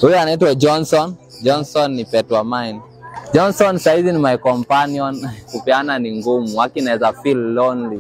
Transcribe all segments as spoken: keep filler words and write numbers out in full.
Huyu anaitwa Johnson. Johnson ni pet wa mine. Johnson saizi ni my companion. Kupeana ni ngumu, waki naweza feel lonely.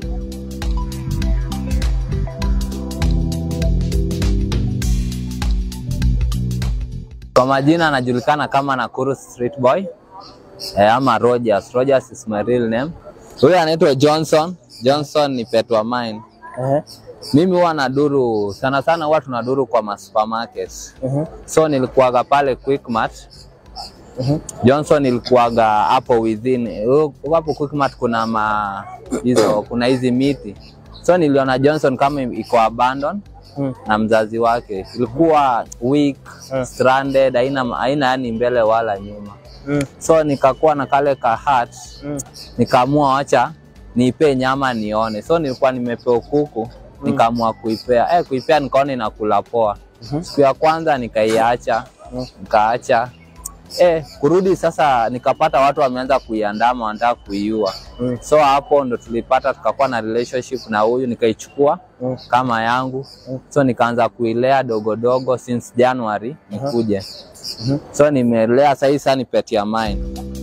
Kwa majina anajulikana kama Nakuru Street Boy. Eh, ama Rogers. Rogers is my real name. Huyu anaitwa Johnson. Johnson ni pet wa mine. Uh -huh. Mimi huwa naduru sana sana, huwa tunaduru kwa ma supermarkets. Uh -huh. So nilikuwaga pale Quickmart. Uh -huh. Johnson nilikuwaga hapo within. Hapo Quickmart kuna ma hizo kuna hizi miti. So niliona Johnson kama iko abandon uh-huh. na mzazi wake. Ilikuwa weak, uh-huh. stranded, haina haina yani mbele wala nyuma. Uh-huh. So nikakuwa na kale ka heart. Uh-huh. Nikaamua acha niipe nyama nione. So nilikuwa nimepewa kuku. Mm. Nikaamua kuipea. Eh kuipea nikaona inakula poa. Mm -hmm. Siku ya kwanza nikaiacha, mm. nikaacha. Eh kurudi sasa nikapata watu wameanza kuiandama, wanataka kuiua. Mm. So hapo ndo tulipata tukakuwa na relationship na huyu, nikaichukua mm. kama yangu. Mm. So nikaanza kuilea dogo dogo since January nikuje. Mm -hmm. So nimelea sasa hivi ni pet ya mine.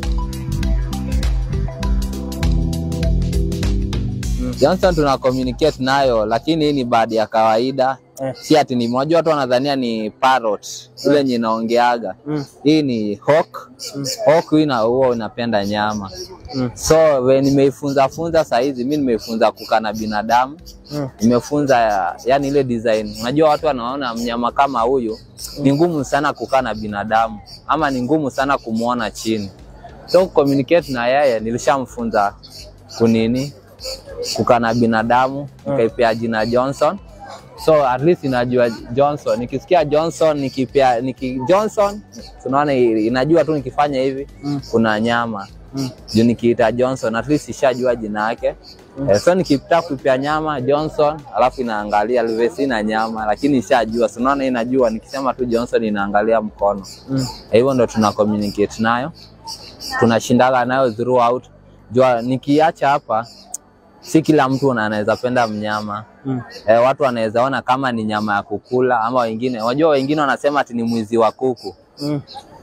Johnson tuna communicate nayo, lakini hii ni baadhi ya kawaida. Eh. Si ati ni mmoja, watu wanadhania ni parrot ile yenye inaongeaga. Mm. Hii ni hawk. Mm. Hawk ina huo inapenda nyama. Mm. So when nimeifunza funza saa hizi, mimi nimeifunza kukaa na binadamu. Mm. Nimefunza yani ile design. Unajua watu wanaona mnyama kama huyu mm. ni ngumu sana kukaa na binadamu, ama ni ngumu sana kumuona chini. So communicate na yeye nilishamfunza kunini kukaa na binadamu, nikaipea jina Johnson. So at least inajua Johnson. Nikisikia Johnson nikipea niki Johnson tunaona inajua tu nikifanya hivi mm. kuna nyama. Mm. Juu nikiita Johnson at least ishajua jina yake. Mm. Eh, so nikipita kuipea nyama Johnson, alafu inaangalia livesi na nyama, lakini ishajua. Tunaona inajua nikisema tu Johnson inaangalia mkono. Mm. Hivyo ndo tuna communicate nayo. Tunashindaga nayo throughout. Jua nikiacha hapa si kila mtu anaweza penda mnyama. Mm. Eh, watu wanaweza ona kama ni nyama ya kukula, ama wengine wajua wengine wanasema ati ni mwizi wa kuku. Mm.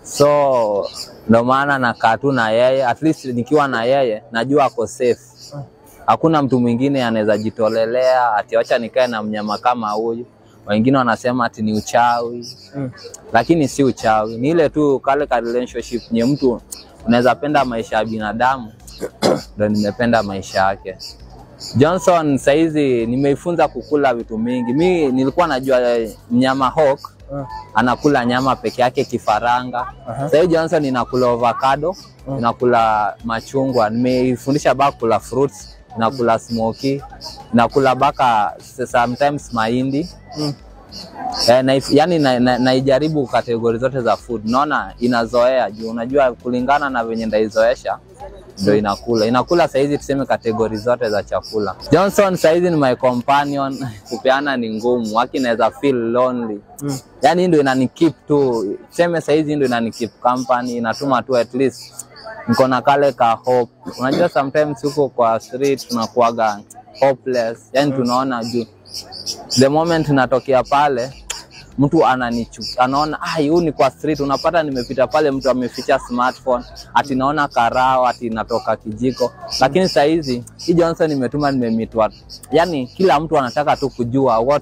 So ndo maana nakaa tu na yeye, at least nikiwa na yeye najua ako safe. Mm. Hakuna mtu mwingine anaweza jitolelea ati acha nikae na mnyama kama huyu. Wengine wanasema ati ni uchawi. Mm. Lakini si uchawi, ni ile tu kale ka relationship nye mtu unaweza penda maisha ya binadamu. Ndo nimependa maisha yake. Johnson saizi nimeifunza kukula vitu mingi. Mimi nilikuwa najua mnyama hawk uh. anakula nyama peke yake, kifaranga. Uh -huh. Sasa Johnson inakula avocado, uh. inakula machungwa. Nimeifundisha baka kula fruits, inakula smoky, inakula baka sometimes mahindi. Uh. Eh, na, yani naijaribu na, na kategori zote za food. Naona inazoea juu unajua kulingana na venye ndaizoesha ndio inakula. Inakula saizi tuseme kategori zote za chakula. Johnson saizi ni my companion. Kupeana ni ngumu, waki naweza feel lonely. Mm. Yani ndio inanikeep tu. Tuseme saizi ndio inanikeep company, inatuma tu at least niko na kale ka hope. Unajua sometimes huko kwa street tunakuaga hopeless. Yani tunaona juu the moment natokea pale mtu ananichu anaona ah huyu ni kwa street, unapata nimepita pale mtu ameficha smartphone ati naona karao ati natoka kijiko. Lakini saa hizi hii Johnson nimetuma nimemitwa, yani kila mtu anataka tu kujua what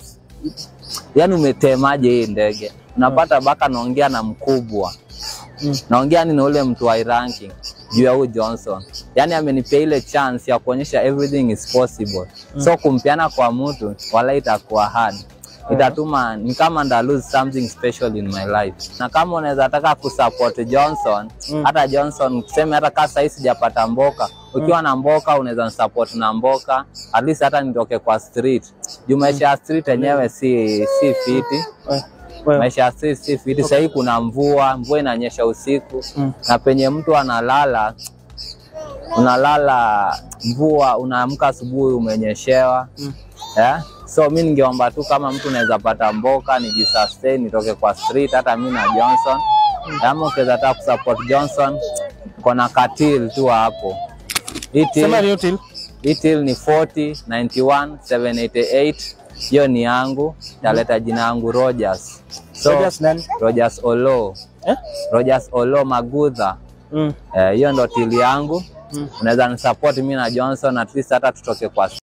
yani umetemaje hii ndege. Unapata baka naongea na mkubwa mm. naongea ni na ule mtu wa ranking juu ya huyu Johnson, yani amenipea ile chance ya kuonyesha everything is possible. Mm. So kumpiana kwa mtu wala itakuwa hard. Itatuma ni kama nda lose something special in my life. Na kama unaweza taka kusupport Johnson, mm. hata Johnson tuseme hata kama sasa sijapata mboka, ukiwa mm. na mboka unaweza support na mboka, at least hata nitoke kwa street. Juu maisha ya street yenyewe si si fiti. Well, maisha ya street si fiti. Sasa hivi kuna mvua, mvua inanyesha usiku. Mm. Na penye mtu analala unalala mvua, unaamka asubuhi umenyeshewa. Mm. Yeah? So mimi ningeomba tu kama mtu anaweza pata mboka nijisustain nitoke kwa street, hata mimi na Johnson. Kama ukiweza taka kusupport Johnson, kuna katil tu hapo. Sema ni till. Till ni forty ninety-one seven eighty-eight. Hiyo ni yangu, taleta jina yangu Rogers. So, Rogers nani? Rogers Olo. Eh? Rogers Olo Magudha. Mm. Eh, hiyo ndo tili yangu. Mm. Unaweza ni support mimi na Johnson at least hata tutoke kwa